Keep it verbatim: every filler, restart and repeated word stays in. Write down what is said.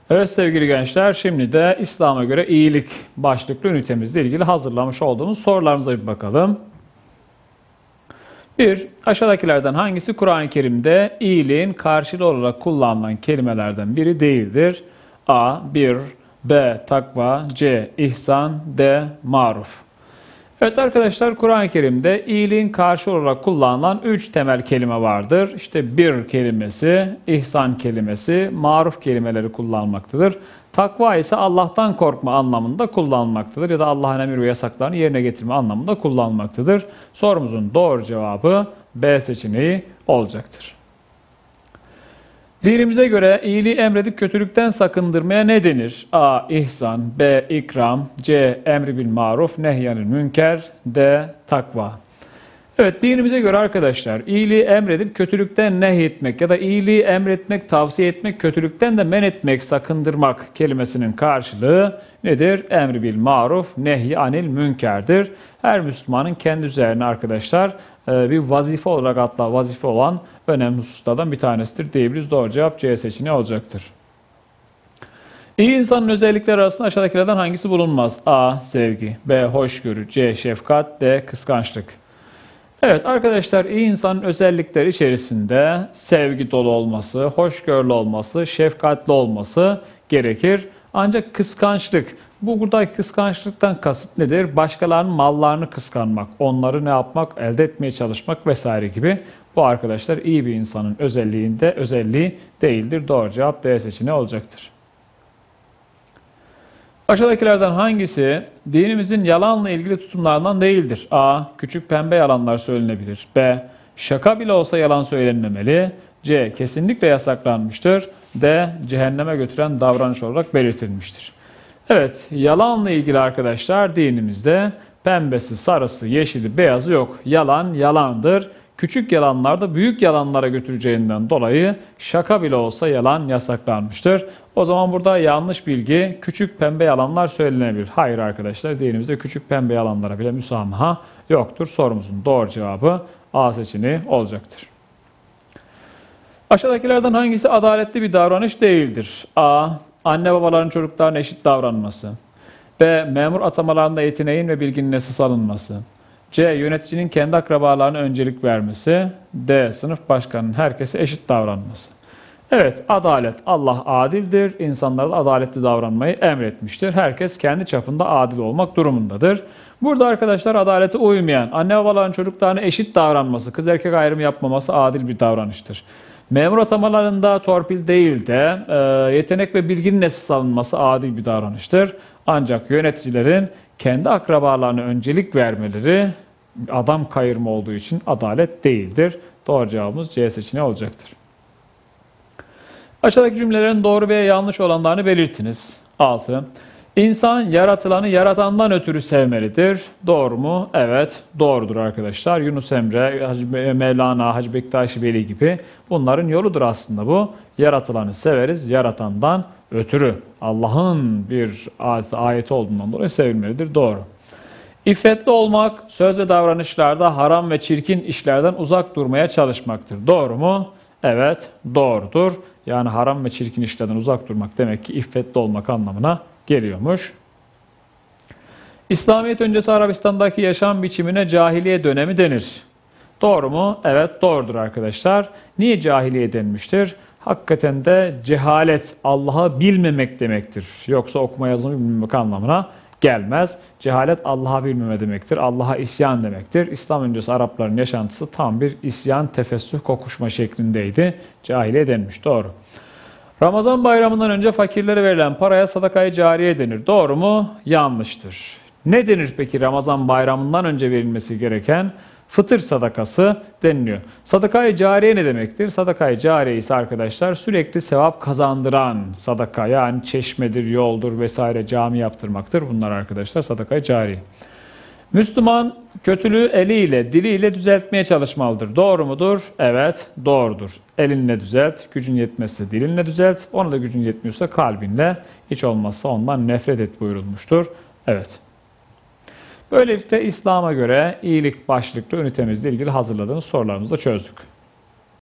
Evet sevgili gençler, şimdi de İslam'a göre iyilik başlıklı ünitemizle ilgili hazırlamış olduğumuz sorularımıza bir bakalım. bir. Aşağıdakilerden hangisi Kur'an-ı Kerim'de iyiliğin karşılığı olarak kullanılan kelimelerden biri değildir? A. Bir. B. Takva. C. İhsan. D. Maruf. Evet arkadaşlar, Kur'an-ı Kerim'de iyiliğin karşılığı olarak kullanılan üç temel kelime vardır. İşte bir kelimesi, ihsan kelimesi, maruf kelimeleri kullanmaktadır. Takva ise Allah'tan korkma anlamında kullanılmaktadır ya da Allah'ın emir ve yasaklarını yerine getirme anlamında kullanılmaktadır. Sorumuzun doğru cevabı B seçeneği olacaktır. Dinimize göre iyiliği emredip kötülükten sakındırmaya ne denir? A. İhsan. B. İkram. C. Emri bil maruf. Nehyanil münker. D. Takva. Evet, dinimize göre arkadaşlar iyiliği emredip kötülükten nehyetmek ya da iyiliği emretmek, tavsiye etmek, kötülükten de men etmek, sakındırmak kelimesinin karşılığı nedir? Emri bil maruf, nehy anil münkerdir. Her Müslümanın kendi üzerine arkadaşlar bir vazife olarak atla vazife olan önemli hususlardan bir tanesidir diyebiliriz. Doğru cevap C seçeneği olacaktır. İyi insanın özellikleri arasında aşağıdakilerden hangisi bulunmaz? A. Sevgi. B. Hoşgörü. C. Şefkat. D. Kıskançlık. Evet arkadaşlar, iyi insanın özellikleri içerisinde sevgi dolu olması, hoşgörülü olması, şefkatli olması gerekir. Ancak kıskançlık, bu buradaki kıskançlıktan kasıt nedir? Başkalarının mallarını kıskanmak, onları ne yapmak, elde etmeye çalışmak vesaire gibi. Bu arkadaşlar iyi bir insanın özelliğinde özelliği değildir. Doğru cevap B seçeneği olacaktır. Aşağıdakilerden hangisi dinimizin yalanla ilgili tutumlarından değildir? A. Küçük pembe yalanlar söylenebilir. B. Şaka bile olsa yalan söylenmemeli. C. Kesinlikle yasaklanmıştır. D. Cehenneme götüren davranış olarak belirtilmiştir. Evet, yalanla ilgili arkadaşlar dinimizde pembesi, sarısı, yeşili, beyazı yok. Yalan yalandır. Küçük yalanlar da büyük yalanlara götüreceğinden dolayı şaka bile olsa yalan yasaklanmıştır. O zaman burada yanlış bilgi, küçük pembe yalanlar söylenebilir. Hayır arkadaşlar, dinimizde küçük pembe yalanlara bile müsamaha yoktur. Sorumuzun doğru cevabı A seçeneği olacaktır. Aşağıdakilerden hangisi adaletli bir davranış değildir? A. Anne babaların çocuklarına eşit davranması. B. Memur atamalarında yeteneğin ve bilginin esas alınması. C. Yöneticinin kendi akrabalarına öncelik vermesi. D. Sınıf başkanının herkese eşit davranması. Evet, adalet. Allah adildir. İnsanlara da adaletli davranmayı emretmiştir. Herkes kendi çapında adil olmak durumundadır. Burada arkadaşlar adalete uymayan, anne babaların çocuklarına eşit davranması, kız erkek ayrımı yapmaması adil bir davranıştır. Memur atamalarında torpil değil de e, yetenek ve bilginin esas alınması adil bir davranıştır. Ancak yöneticilerin kendi akrabalarına öncelik vermeleri adam kayırma olduğu için adalet değildir. Doğru cevabımız C seçeneği olacaktır. Aşağıdaki cümlelerin doğru veya yanlış olanlarını belirtiniz. altı. İnsan yaratılanı yaratandan ötürü sevmelidir. Doğru mu? Evet, doğrudur arkadaşlar. Yunus Emre, Hacı Mevlana, Hacı Bektaş Veli gibi bunların yoludur aslında bu. Yaratılanı severiz, yaratandan ötürü. Allah'ın bir ayeti olduğundan dolayı sevilmelidir. Doğru. İffetli olmak, söz ve davranışlarda haram ve çirkin işlerden uzak durmaya çalışmaktır. Doğru mu? Evet, doğrudur. Yani haram ve çirkin işlerden uzak durmak demek ki iffetli olmak anlamına geliyormuş. İslamiyet öncesi Arabistan'daki yaşam biçimine cahiliye dönemi denir. Doğru mu? Evet, doğrudur arkadaşlar. Niye cahiliye denmiştir? Hakikaten de cehalet, Allah'ı bilmemek demektir. Yoksa okuma yazımı bilmemek anlamına gelmez. Cehalet Allah'ı bilmeme demektir. Allah'a isyan demektir. İslam öncesi Arapların yaşantısı tam bir isyan, tefessüh, kokuşma şeklindeydi. Cahiliye denmiş. Doğru. Ramazan bayramından önce fakirlere verilen paraya sadakayı cariye denir. Doğru mu? Yanlıştır. Ne denir peki Ramazan bayramından önce verilmesi gereken? Fıtır sadakası deniliyor. Sadakayı cariye ne demektir? Sadakayı cariye ise arkadaşlar sürekli sevap kazandıran sadaka, yani çeşmedir, yoldur vesaire, cami yaptırmaktır. Bunlar arkadaşlar sadakayı cariye. Müslüman kötülüğü eliyle, diliyle düzeltmeye çalışmalıdır. Doğru mudur? Evet, doğrudur. Elinle düzelt, gücün yetmezse dilinle düzelt, ona da gücün yetmiyorsa kalbinle, hiç olmazsa ondan nefret et buyurulmuştur. Evet. Böylelikle İslam'a göre iyilik başlıklı ünitemizle ilgili hazırladığımız sorularımızı da çözdük.